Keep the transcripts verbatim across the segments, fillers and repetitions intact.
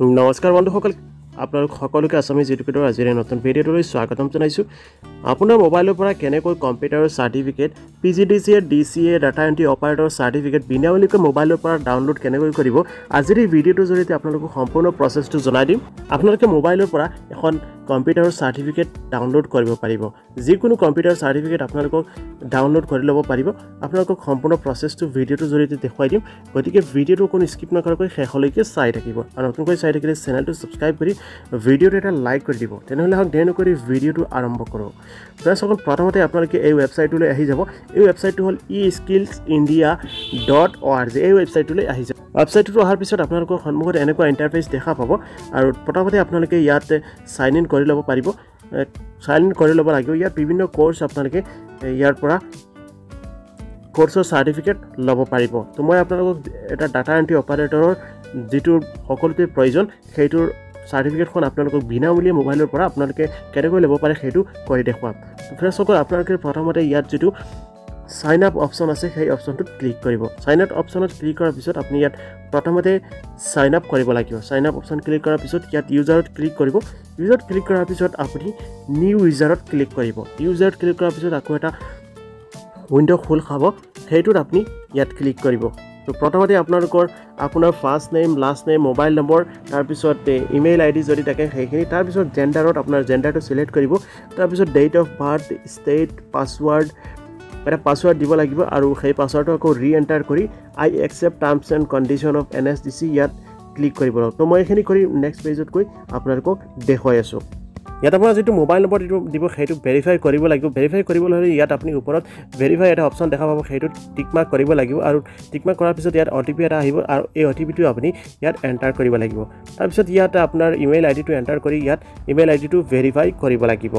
নমস্কাৰ বন্ধুসকল আপোনালোক সকলোকে আছামিজ এডুকেটৰ আজিৰ নতুন ভিডিঅ'লৈ স্বাগতম জনাইছো আপোনাৰ মোবাইলৰ পৰা কেনেকৈ কম্পিউটাৰৰ certificate PGDCA DCA data entry operator certificate বিনামূলীয়াকৈ মোবাইলৰ পৰা ডাউনলোড কেনেকৈ কৰিব আজিৰ এই ভিডিঅ'টোৰ জৰিয়তে আপোনালোকক সম্পূৰ্ণ প্ৰচেছটো জনাই দিম আপোনালোকে মোবাইলৰ পৰা এখন কম্পিউটাৰৰ সাৰ্টিফিকেট ডাউনলোড কৰিব পাৰিব যিকোনো কম্পিউটাৰ সাৰ্টিফিকেট আপোনালোকক ডাউনলোড কৰি ল'ব পাৰিব আপোনালোকক সম্পূৰ্ণ প্ৰচেছটো ভিডিঅ'টোৰ জৰিয়তে দেখুৱাই দিম গতিকে ভিডিঅ'টো কোনো স্কিপ নকৰাকৈ শেষলৈকে চাই থাকিব আৰু নতুনকৈ চাই থাকিলে চেনেলটো সাবস্ক্ৰাইব কৰি ভিডিঅ'টো এটা লাইক কৰি দিব তেনেহলে হক দেৰি নকৰি ভিডিঅ'টো আৰম্ভ কৰো দৰ্শক প্ৰথমতে আপোনালোকে এই ৱেবছাইটলৈ আহি যাব এই ৱেবছাইটটো হ'ল e skills India dot org এই ৱেবছাইটলৈ আহি যাব ৱেবছাইটটো অহাৰ পিছত আপোনালোকৰ সন্মুখত এনেকুৱা ইন্টাৰফেস দেখা পাব আৰু প্ৰথমতে আপোনালোকে ইয়াত সাইন ইন কৰি ল'ব পাৰিব সাইন ইন কৰি ল'ব লাগিব ইয়াত বিভিন্ন কোৰ্স আপোনালোকে ইয়াৰ পৰা কোৰ্সৰ সাৰ্টিফিকেট ল'ব পাৰিব তো মই আপোনালোকক এটা ডাটা এন্ট্ৰি অপাৰেটৰৰ যেটো সকলোতে প্ৰয়োজন সেইটোৰ সাৰ্টিফিকেটখন আপোনালোকক বিনামূলীয়া মোবাইলৰ পৰা আপোনালোকে কেনেকৈ ল'ব পাৰে সেইটো কৰি দেখুৱাম ফ্ৰেণ্ডছ সকল আপোনালোকে প্ৰথমতে ইয়াত যেটো সাইন আপ অপচন আছে সেই অপচনটোত ক্লিক কৰিব সাইন আপ অপচনত ক্লিক কৰাৰ পিছত আপুনি ইয়াত প্ৰথমতে সাইন আপ কৰিব লাগিব সাইন আপ অপচন ক্লিক কৰাৰ পিছত ইয়াত ইউজাৰত ক্লিক কৰিব ইউজাৰত ক্লিক কৰাৰ পিছত আপুনি নিউ ইউজাৰত ক্লিক কৰিব ইউজাৰত ক্লিক কৰাৰ পিছত আকৌ এটা উইন্ডো খোল খাব সেইটোত আপুনি ইয়াত ক্লিক কৰিব তো প্ৰথমতে আপোনালোকৰ আপোনাৰ first name last name mobile number তাৰ পিছত ইমেইল আইডি যদি থাকে সেইখিনি তাৰ পিছত জেন্ডাৰত আপোনাৰ জেন্ডাৰটো সিলেক্ট কৰিব তাৰ পিছত date of birth state password এটা পাসওয়াৰ্ড দিব লাগিব আৰু সেই পাসওয়াৰ্ডটো আকৌ ৰি এন্টাৰ কৰি I accept terms and condition of N S D C ইয়াত ক্লিক কৰিব লাগিব তো মই এখিনি কৰি নেক্সট পেজত গৈ আপোনালোকক দেখুৱাই আছো ইয়াত আপোনাৰ যেটো মোবাইল নম্বৰ দিব সেইটো ভেৰিফাই কৰিব লাগিব ভেৰিফাই কৰিবলৈ হলে ইয়াত আপুনি ওপৰত ভেৰিফাই এটা অপচন দেখা পাব সেইটো টিক মাৰ্ক কৰিব লাগিব আৰু টিক মাৰ্ক কৰাৰ পিছত ইয়াত ওটিপি এটা আহিব আৰু এই ওটিপিটো আপুনি ইয়াত এন্টাৰ কৰিব লাগিব তাৰ পিছত ইয়াত আপোনাৰ ইমেইল আইডিটো এন্টাৰ কৰি ইয়াত ইমেইল আইডিটো ভেৰিফাই কৰিব লাগিব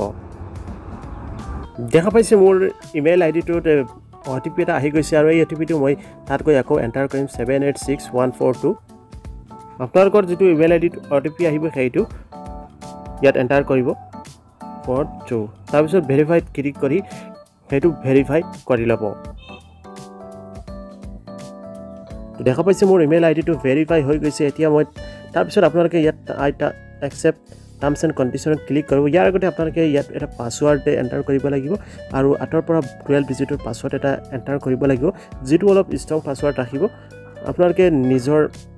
দেখা পাইছে মোৰ ইমেইল আইডিটোত ওটিপি এটা আহি গৈছে আৰু এই ওটিপিটো মই তাত গৈ আকৌ এন্টাৰ কৰিম seven eight six one four two আপোনালোকৰ যেটো ইমেইল আইডিত ওটিপি আহিব সেইটো ইয়াত এন্টাৰ কৰিব four two তাৰ পিছত ভেৰিফাইড ক্লিক কৰি হেতু ভেৰিফাই কৰি লব দেখা পাইছে মোৰ ইমেইল আইডিটো ভেৰিফাই হৈ গৈছে এতিয়া মই তাৰ পিছত আপোনালোকে ইয়াত আইটা একসেপ্ট টাৰ্মছ এণ্ড কণ্ডিশ্যনত ক্লিক কৰিব ইয়াৰ আগতে আপোনালোকে ইয়াত এটা পাসওয়াৰ্ড এন্টাৰ কৰিব লাগিব আৰু আঠৰ পৰা twelve ডিজিটৰ পাসওয়াৰ্ড এটা এন্টাৰ কৰিব লাগিব যেটো অলপ ষ্ট্ৰং পাসওয়াৰ্ড ৰাখিব আপোনালোকে নিজৰ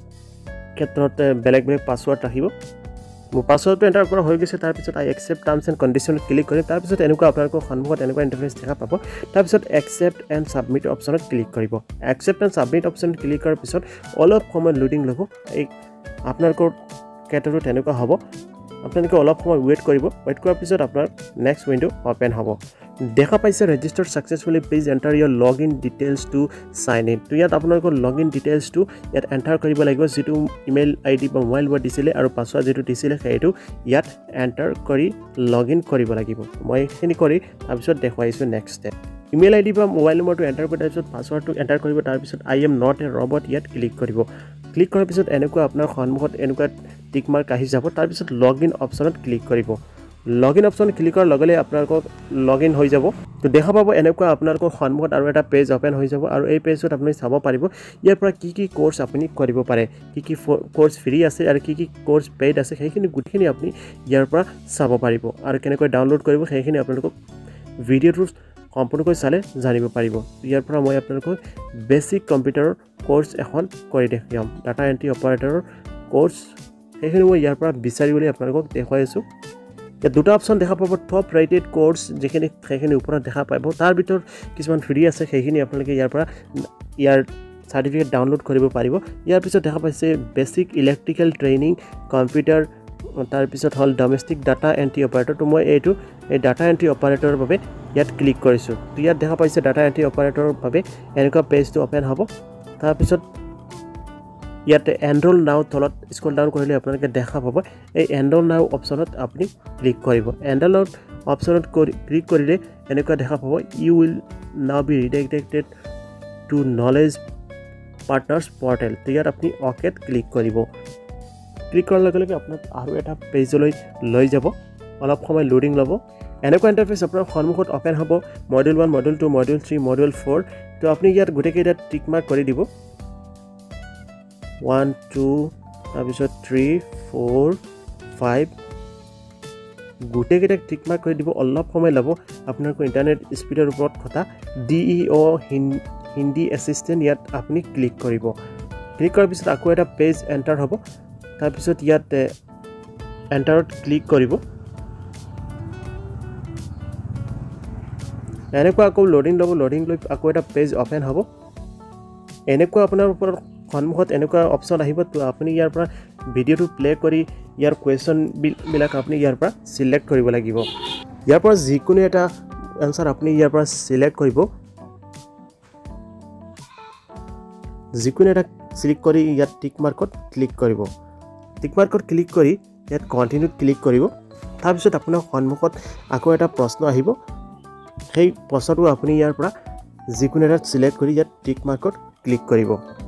ক্ষেত্ৰত বেলেগ বেলেগ পাসওয়াৰ্ড ৰাখিব মোৰ পাসওয়াৰ্ডটো এন্টাৰ কৰা হৈ গৈছে তাৰ পিছত আই একসেপ্ট টাৰ্মছ এণ্ড কণ্ডিশ্যনত ক্লিক কৰিম তাৰ পিছত এনেকুৱা আপোনালোকৰ সন্মুখত এনেকুৱা ইন্টাৰফেস দেখা পাব তাৰ পিছত একসেপ্ট এণ্ড সাবমিট অপচনত ক্লিক কৰিব একসেপ্ট এণ্ড সাবমিট অপচনত ক্লিক কৰাৰ পিছত অলপ সময় লোডিং ল'ব এই আপোনালোকৰ কেটাৰো তেনেকুৱা হ'ব আপোনালোকে অলপ সময় ওয়েট কৰিব ওয়েট কৰাৰ পিছত আপোনাৰ নেক্সট উইন্ডো ওপেন হ'ব দেখা পাইছে registered successfully please enter your login details to sign in তো ইয়াত আপোনালোকৰ লগইন ডিটেইলছ টু ইয়াত এন্টাৰ কৰিব লাগিব যেটো ইমেইল আইডি বা মোবাইল নম্বৰ দিছিলে আৰু পাসওয়াৰ্ড যেটো দিছিলে সেইটো ইয়াত এন্টাৰ কৰি লগইন কৰিব লাগিব মই এখিনি কৰি তাৰ পিছত দেখুৱাইছো নেক্সট ষ্টেপ ইমেইল আইডি বা মোবাইল নম্বৰটো এন্টাৰ কৰাৰ পিছত পাসওয়াৰ্ডটো এন্টাৰ কৰিব তাৰ পিছত I am not a robot ইয়াত ক্লিক কৰিব ক্লিক কৰাৰ পিছত এনেকুৱা আপোনাৰ সন্মুখত এনেকুৱা টিক মাৰ্ক আহি যাব তাৰ পিছত লগইন অপচনত ক্লিক কৰিব লগইন অপচন ক্লিক কৰাৰ লগে লগে আপোনালোকক লগইন হৈ যাব তো দেখা পাব এনেকুৱা আপোনালোকৰ সন্মুখত আৰু এটা পেজ ওপেন হৈ যাব আৰু এই পেজত আপুনি চাব পাৰিব ইয়াৰ পৰা কি কি কোৰ্স আপুনি কৰিব পাৰে কি কি কোৰ্স ফ্ৰী আছে আৰু কি কি কোৰ্স পেইড আছে সেইখিনি গুটখিনি আপুনি ইয়াৰ পৰা চাব পাৰিব আৰু কেনেকৈ ডাউনলোড কৰিব সেইখিনি আপোনালোকক ভিডিঅ'টো সম্পূৰ্ণকৈ চালে জানিব পাৰিব ইয়াৰ পৰা মই আপোনালোকক বেসিক কম্পিউটাৰৰ কোৰ্স এখন কৰি দেখাম ডাটা এন্ট্ৰি অপাৰেটৰৰ কোৰ্স সেইখিনি মই ইয়াৰ পৰা বিচাৰিবলৈ আপোনালোকক দেখুৱাই আছো এই দুটা অপচন দেখা পাব টপ ৰেটেড কোৰ্স যেখিনি সেইখিনি ওপৰত দেখা পাব তাৰ ভিতৰত কিছুমান ফ্ৰী আছে সেইখিনি আপোনালোকে ইয়াৰ পৰা ইয়াৰ সাৰ্টিফিকেট ডাউনলোড কৰিব পাৰিব ইয়াৰ পিছত দেখা পাইছে বেসিক ইলেক্ট্ৰিকেল ট্ৰেইনিং কম্পিউটাৰ তাৰ পিছত হল ডমেষ্টিক ডাটা এন্ট্ৰি অপাৰেটৰ তো মই এইটো এই ডাটা এন্ট্ৰি অপাৰেটৰৰ বাবে ইয়াত ক্লিক কৰিছো তো ইয়াত দেখা পাইছে ডাটা এন্ট্ৰি অপাৰেটৰৰ বাবে এনেকুৱা পেজটো ওপেন হ'ব তাৰ পিছত ইয়াতে এনৰোল নাও তলত স্ক্ৰল ডাউন কৰিলে আপোনালোকে দেখা পাব এই এনৰোল নাও অপচনত আপুনি ক্লিক কৰিব এনৰোল অপচনত ক্লিক কৰিলে এনেকুৱা দেখা পাব you will now be redirected to knowledge partners portal তো ইয়াত আপুনি অকেত ক্লিক কৰিব ক্লিক কৰাৰ লগে লগে আপোনাক আৰু এটা পেজলৈ লৈ যাব অলপ সময় লোডিং ল'ব এনেকুৱা ইন্টাৰফেস আপোনাৰ সন্মুখত ওপেন হ'ব module one module two module three module four তো আপুনি ইয়াত গোটেইকেইটা টিক মাৰ্ক কৰি দিব one two তাৰপিছত থ্ৰী ফ'ৰ ফাইভ গোটেইকেইটাক টিক মাৰ্ক কৰি দিব অলপ সময় ল'ব আপোনালোকৰ ইণ্টাৰনেট স্পীডৰ ওপৰত কথা D E O' Hindi assistant ইয়াত আপুনি ক্লিক কৰিব ক্লিক কৰাৰ পিছত আকৌ এটা পেজ এণ্টাৰ হ'ব তাৰপিছত ইয়াত এণ্টাৰত ক্লিক কৰিব এনেকুৱা আকৌ লোডিং ল'ব লোডিং লৈ আকৌ এটা পেজ অপেন হ'ব এনেকুৱা আপোনাৰ ওপৰত সন্মুখত এনেকুৱা অপশ্যন আহিব তো আপুনি ইয়াৰ পৰা ভিডিঅ'টো প্লে কৰি ইয়াৰ কুৱেশ্যন বিলাক আপুনি ইয়াৰ পৰা সিলেক্ট কৰিব লাগিব ইয়াৰ পৰা যিকোনো এটা আনসাৰ আপুনি ইয়াৰ পৰা সিলেক্ট কৰিব যিকোনো এটা সিলেক্ট কৰি ইয়াত টিক মাৰ্কত ক্লিক কৰিব টিক মাৰ্কত ক্লিক কৰি ইয়াত কন্টিনিউত ক্লিক কৰিব তাৰ পিছত আপোনাৰ সন্মুখত আকৌ এটা প্ৰশ্ন আহিব সেই প্ৰশ্নটো আপুনি ইয়াৰ পৰা যিকোনো এটা সিলেক্ট কৰি ইয়াত টিক মাৰ্কত ক্লিক কৰিব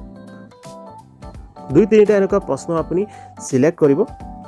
দুই তিনিটা এনেকুৱা প্ৰশ্ন আপুনি সিলেক্ট কৰিব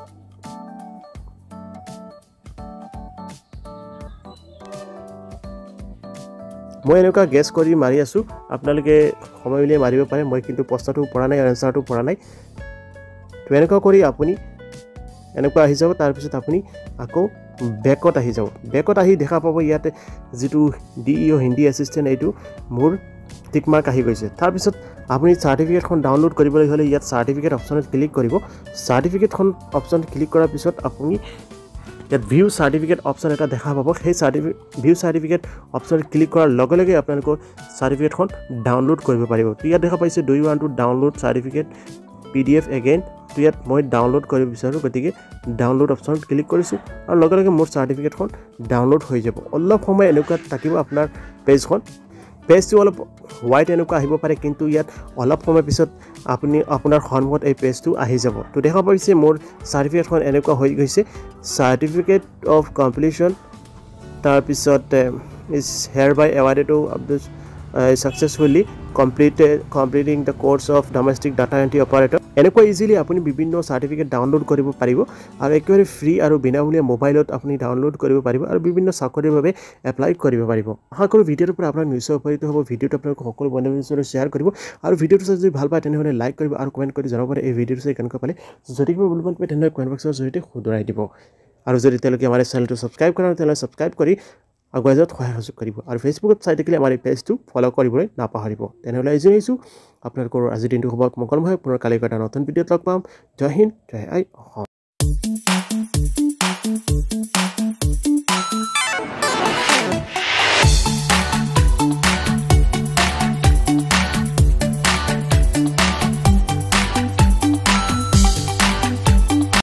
মই এনেকুৱা গেছ কৰি মাৰি আছো আপোনালোকে সময় উলিয়াই মাৰিব পাৰে মই কিন্তু প্ৰশ্নটো পঢ়া নাই আনসাৰটো পঢ়া নাই তো এনেকুৱা কৰি আপুনি এনেকুৱা আহি যাব তাৰ পিছত আপুনি আকৌ বেকত আহি যাব বেকত আহি দেখা পাব ইয়াতে যেটো ডিইও হিন্দী এছিষ্টেণ্ট এইটো মোৰ টিক মাৰ্ক আহি গৈছে তাৰ পিছত আপুনি সাৰ্টিফিকেটখন ডাউনলোড কৰিবলৈ হলে ইয়াত সাৰ্টিফিকেট অপচনত ক্লিক কৰিব সাৰ্টিফিকেটখন অপচন ক্লিক কৰাৰ পিছত আপুনি ইয়াত ভিউ সাৰ্টিফিকেট অপচন এটা দেখা পাব সেই certificate view certificate option click কৰাৰ লগে লগে আপোনালোকৰ সাৰ্টিফিকেটখন ডাউনলোড কৰিব পাৰিব তো ইয়াত দেখা পাইছে do you want to download certificate PDF again তো ইয়াত মই ডাউনলোড কৰিব বিচাৰো গতিকে ডাউনলোড অপচনত ক্লিক কৰিছোঁ আৰু লগে লগে মোৰ সাৰ্টিফিকেটখন ডাউনলোড হৈ যাব অলপ সময় এনেকুৱা থাকিব আপোনাৰ পেজখন পেজটো অলপ হোৱাইট এনেকুৱা আহিব পাৰে কিন্তু ইয়াত অলপ সময় পিছত আপুনি আপোনাৰ সন্মুখত এই পেজটো আহি যাব তো দেখা পাইছে মোৰ সাৰ্টিফিকেটখন এনেকুৱা হৈ গৈছে সাৰ্টিফিকেট অফ কমপ্লিটন তাৰ পিছত is hereby awarded to Abdul successfully completed completing the course of domestic data entry operator এনেকুৱা ইজিলি আপুনি বিভিন্ন সাৰ্টিফিকেট ডাউনলোড কৰিব পাৰিব আৰু একেবাৰে ফ্ৰী আৰু বিনামূলীয়া মোবাইলত আপুনি ডাউনলোড কৰিব পাৰিব আৰু বিভিন্ন চাকৰিৰ বাবে এপ্লাই কৰিব পাৰিব আশা কৰোঁ ভিডিঅ'টোৰ পৰা আপোনাৰ নিশ্চয় উপকৃত হ'ব ভিডিঅ'টো আপোনালোক সকলো বন্ধুবৰ্গৰ লগত শ্বেয়াৰ কৰিব আৰু ভিডিঅ'টো যদি ভাল পায় তেনেহ'লে লাইক কৰিব আৰু কমেণ্ট কৰি জনাব পাৰে এই ভিডিঅ'টো চাই কেনেকুৱা পালে যদি কিবা মূল্যৱান পায় তেনেহ'লে কমেণ্ট বক্সৰ জৰিয়তে শুধৰাই দিব আৰু যদি তেওঁলোকে আমাৰ চেনেলটো ছাবস্ক্ৰাইব কৰা তেনেহ'লে ছাবস্ক্ৰাইব কৰি আগুৱাই যোৱাত সহায় সহযোগ কৰিব আৰু ফেচবুকত চাই থাকিলে আমাৰ এই পেজটো ফ'ল' কৰিবলৈ নাপাহৰিব তেনেহ'লে আজি আহিছোঁ আপোনালোকৰ আজিৰ দিনটো হ'ব মংগলময় পুনৰ কালি এটা নতুন ভিডিঅ'ত লগ পাম জয় হিন্দ জয় আই অসম